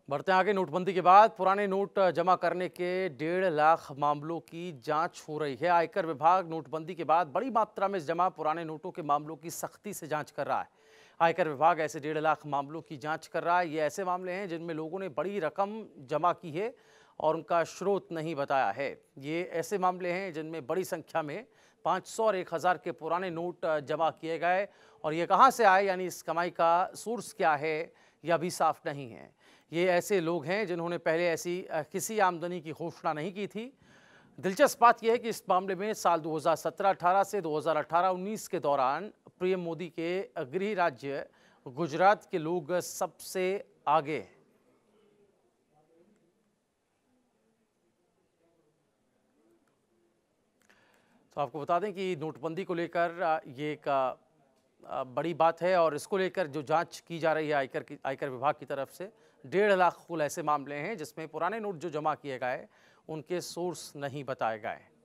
बढ़ते आगे। नोटबंदी के बाद पुराने नोट जमा करने के 1.5 लाख मामलों की जांच हो रही है। आयकर विभाग नोटबंदी के बाद बड़ी मात्रा में जमा पुराने नोटों के मामलों की सख्ती से जांच कर रहा है। आयकर विभाग ऐसे 1.5 लाख मामलों की जांच कर रहा है। ये ऐसे मामले हैं जिनमें लोगों ने बड़ी रकम जमा की है और उनका स्रोत नहीं बताया है। ये ऐसे मामले हैं जिनमें बड़ी संख्या में 500 और 1000 के पुराने नोट जमा किए गए और ये कहाँ से आए, यानी इस कमाई का सोर्स क्या है, यह भी साफ नहीं है। ये ऐसे लोग हैं जिन्होंने पहले ऐसी किसी आमदनी की घोषणा नहीं की थी। दिलचस्प बात यह है कि इस मामले में साल 2017-18 से 2018-19 के दौरान पीएम मोदी के गृह राज्य गुजरात के लोग सबसे आगे हैं। तो आपको बता दें कि नोटबंदी को लेकर ये एक बड़ी बात है और इसको लेकर जो जांच की जा रही है आयकर विभाग की तरफ से 1.5 लाख कुल ऐसे मामले हैं जिसमें पुराने नोट जो जमा किए गए उनके सोर्स नहीं बताए गए।